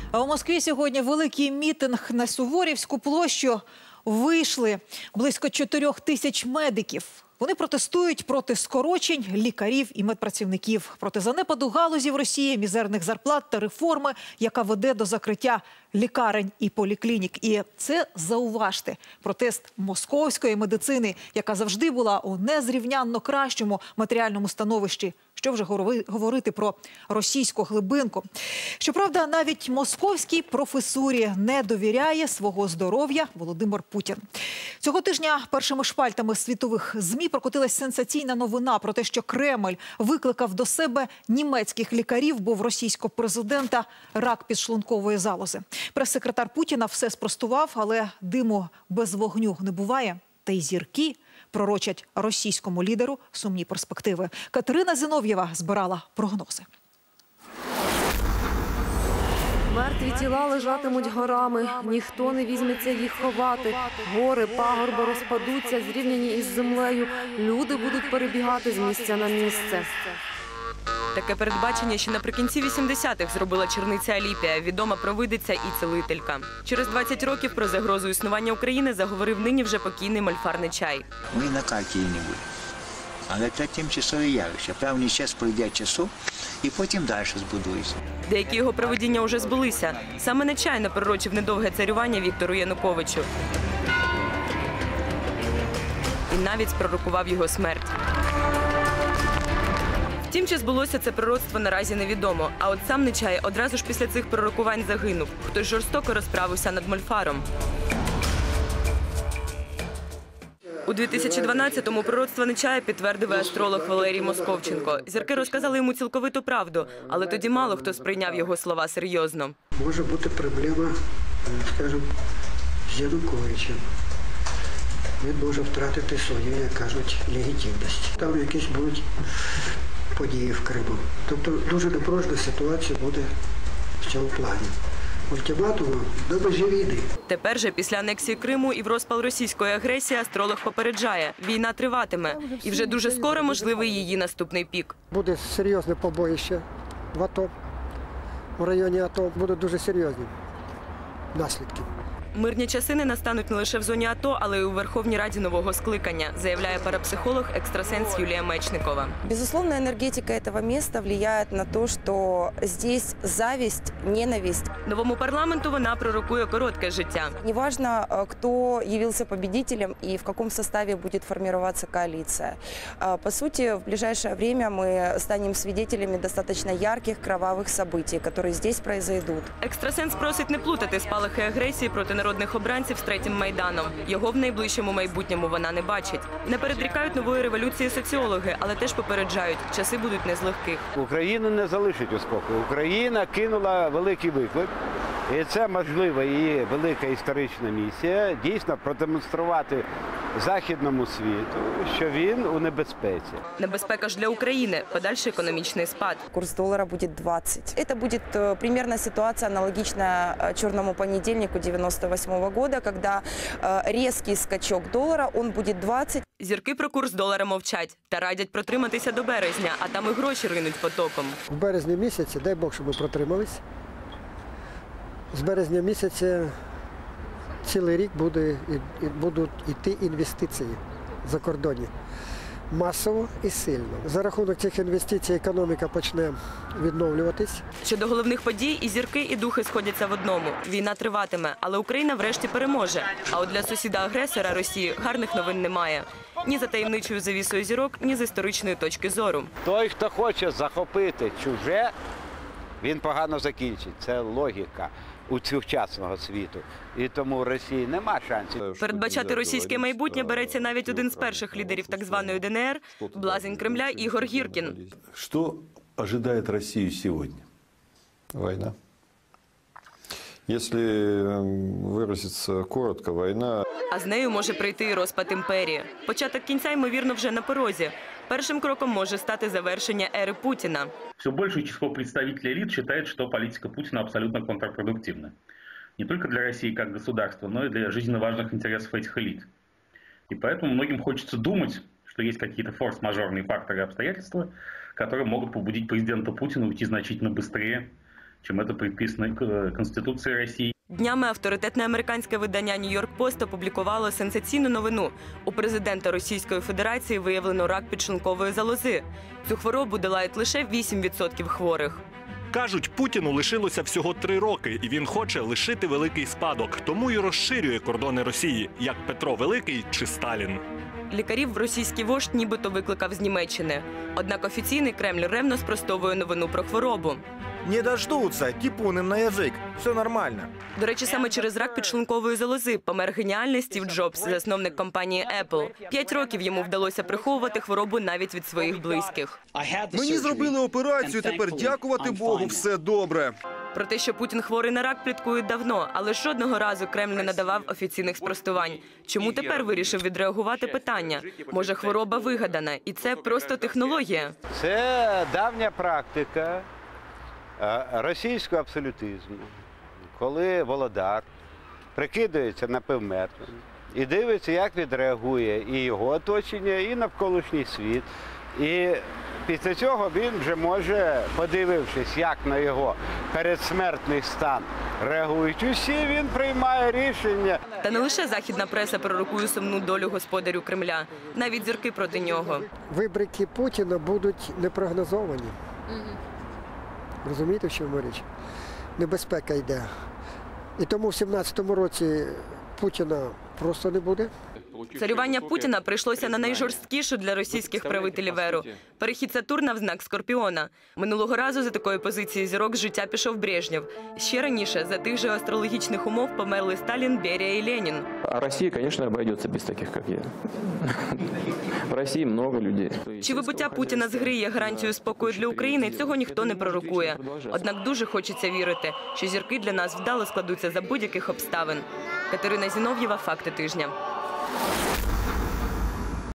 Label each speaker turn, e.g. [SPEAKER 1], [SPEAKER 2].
[SPEAKER 1] А у Москві сьогодні великий мітинг на Суворівську площу. Вийшли близько 4 тисяч медиків. Вони протестують проти скорочень лікарів і медпрацівників, проти занепаду галузі в Росії, мізерних зарплат та реформи, яка веде до закриття лікарень і поліклінік. І це, зауважте, протест московської медицини, яка завжди була у незрівнянно кращому матеріальному становищі. Що вже говорити про російську глибинку. Щоправда, навіть московській професурі не довіряє свого здоров'я Володимир Путін. Цього тижня першими шпальтами світових ЗМІ прокотилась сенсаційна новина про те, що Кремль викликав до себе німецьких лікарів, бо в російського президента рак підшлункової залози. Прес-секретар Путіна все спростував, але диму без вогню не буває. Та й зірки пророчать російському лідеру сумні перспективи. Катерина Зінов'єва збирала прогнози.
[SPEAKER 2] Мертві тіла лежатимуть горами. Ніхто не візьметься їх ховати. Гори, пагорби розпадуться, зрівняні із землею. Люди будуть перебігати з місця на місце.
[SPEAKER 3] Таке передбачення ще наприкінці 80-х зробила черниця Аліпія, відома провидиця і цілителька. Через 20 років про загрозу існування України заговорив нині вже покійний Мольфар Нечай.
[SPEAKER 4] Ми на карті не були. Але це тимчасове явище. Певний час пройде часу і потім далі збудується.
[SPEAKER 3] Деякі його провидіння уже збулися. Саме Нечай напророчив недовге царювання Віктору Януковичу. І навіть пророкував його смерть. Втім, чи збулося це пророцтво, наразі невідомо. А от сам Нечай одразу ж після цих пророкувань загинув. Хтось жорстоко розправився над Мольфаром. У 2012-му пророцтво Нечая підтвердив астролог Валерій Московченко. Зірки розказали йому цілковиту правду, але тоді мало хто сприйняв його слова серйозно.
[SPEAKER 5] Може бути проблема, скажімо, з Януковичем. Він може втратити свою, як кажуть, легітимність. Там якісь будуть події в Криму. Тобто дуже напружена ситуація буде в цьому плані. Ультиматуму до межі війни.
[SPEAKER 3] Тепер же після анексії Криму і в розпал російської агресії астролог попереджає – війна триватиме. І вже дуже скоро можливий її наступний пік.
[SPEAKER 5] Буде серйозне побоїще в АТО, в районі АТО. Будуть дуже серйозні наслідки.
[SPEAKER 3] Мирні часи не настануть не лише в зоні АТО, але й у Верховній Раді нового скликання, заявляє парапсихолог-екстрасенс Юлія Мечникова.
[SPEAKER 6] Безусловно, энергетика этого места влияет на то, что здесь зависть, ненависть.
[SPEAKER 3] Новому парламенту вона пророкує коротке життя.
[SPEAKER 6] Неважно, кто явился победителем и в каком составе будет формироваться коалиция. По сути, в ближайшее время мы станем свидетелями достаточно ярких, кровавых событий, которые здесь произойдут.
[SPEAKER 3] Екстрасенс просить не плутати спалахи агресії проти народних обранців з Третім Майданом. Його в найближчому майбутньому вона не бачить. Не передрікають нової революції соціологи, але теж попереджають, часи будуть не з легких.
[SPEAKER 7] Україну не залишить у спокою. Україна кинула великий виклик. І це, можливо, її велика історична місія – дійсно продемонструвати західному світу, що він у небезпеці.
[SPEAKER 3] Небезпека ж для України – подальший економічний спад.
[SPEAKER 6] Курс доллара будет 20. Это будет примерно ситуация, аналогичная черному понедельнику 98 года, когда резкий скачок доллара, он будет 20.
[SPEAKER 3] Зірки про курс долара мовчать та радять протриматися до березня, а там і гроші ринуть потоком.
[SPEAKER 5] В березні місяці, дай Бог, щоб ми протримались, з березня місяця цілий рік будуть йти інвестиції за кордоні. Масово і сильно. За рахунок цих інвестицій економіка почне відновлюватись.
[SPEAKER 3] Щодо головних подій, і зірки, і духи сходяться в одному. Війна триватиме, але Україна врешті переможе. А от для сусіда-агресора Росії гарних новин немає. Ні за таємничою завісою зірок, ні з історичної точки зору.
[SPEAKER 7] Той, хто хоче захопити чуже, він погано закінчить. Це логіка у сучасного світу. І тому у Росії нема шансів.
[SPEAKER 3] Передбачати російське майбутнє береться навіть один з перших лідерів так званої ДНР – блазень Кремля Ігор Гіркін.
[SPEAKER 8] Що очікує Росію сьогодні? Війна. Якщо виразитися коротко, війна.
[SPEAKER 3] А з нею може прийти і розпад імперії. Початок кінця, ймовірно, вже на порозі. Першим кроком може стати завершення ери Путіна.
[SPEAKER 9] Все большее число представителей элит считает, что политика Путина абсолютно контрпродуктивна. Не только для России как государства, но и для жизненно важных интересов этих элит. И поэтому многим хочется думать, что есть какие-то форс-мажорные факторы и обстоятельства, которые могут побудить президента Путина уйти значительно быстрее чем это предписано Конституцией России.
[SPEAKER 3] Днями авторитетне американське видання «Нью-Йорк Пост» опублікувало сенсаційну новину. У президента Російської Федерації виявлено рак підшлункової залози. Цю хворобу долають лише 8% хворих.
[SPEAKER 10] Кажуть, Путіну лишилося всього 3 роки, і він хоче лишити великий спадок. Тому й розширює кордони Росії, як Петро Великий чи Сталін.
[SPEAKER 3] Лікарів російський вождь нібито викликав з Німеччини. Однак офіційний Кремль ревно спростовує новину про хворобу.
[SPEAKER 11] Не дождутся, типун им на язик. Все нормально.
[SPEAKER 3] До речі, саме через рак підшлункової залози помер геніальний Стів Джобс, засновник компанії Apple. 5 років йому вдалося приховувати хворобу навіть від своїх близьких.
[SPEAKER 11] Мені зробили операцію, тепер, дякувати Богу, все добре.
[SPEAKER 3] Про те, що Путін хворий на рак, пліткують давно, але жодного разу Кремль не надавав офіційних спростувань. Чому тепер вирішив відреагувати питання? Може, хвороба вигадана, і це просто технологія?
[SPEAKER 7] Це давня практика російського абсолютизму, коли володар прикидається напівмертвим і дивиться, як відреагує і його оточення, і навколишній світ. І після цього він вже може, подивившись, як на його передсмертний стан реагують усі, він приймає рішення.
[SPEAKER 3] Та не лише західна преса пророкує сумну долю господарю Кремля. Навіть зірки проти нього.
[SPEAKER 5] Вибрики Путіна будуть непрогнозовані. Розумієте, в чому річ? Небезпека йде. І тому в 17-му році Путіна просто не буде.
[SPEAKER 3] Царювання Путіна прийшлося на найжорсткішу для російських правителів еру – перехід Сатурна в знак Скорпіона. Минулого разу за такої позиції зірок з життя пішов Брежнєв. Ще раніше за тих же астрологічних умов померли Сталін, Берія і Ленін.
[SPEAKER 12] А Росія, звісно, обійдеться без таких, як я. В Росії багато людей.
[SPEAKER 3] Чи вибуття Путіна з гри є гарантією спокою для України, цього ніхто не пророкує. Однак дуже хочеться вірити, що зірки для нас вдало складуться за будь-яких обставин. Катерина Зінов'єва, «Факти тижня».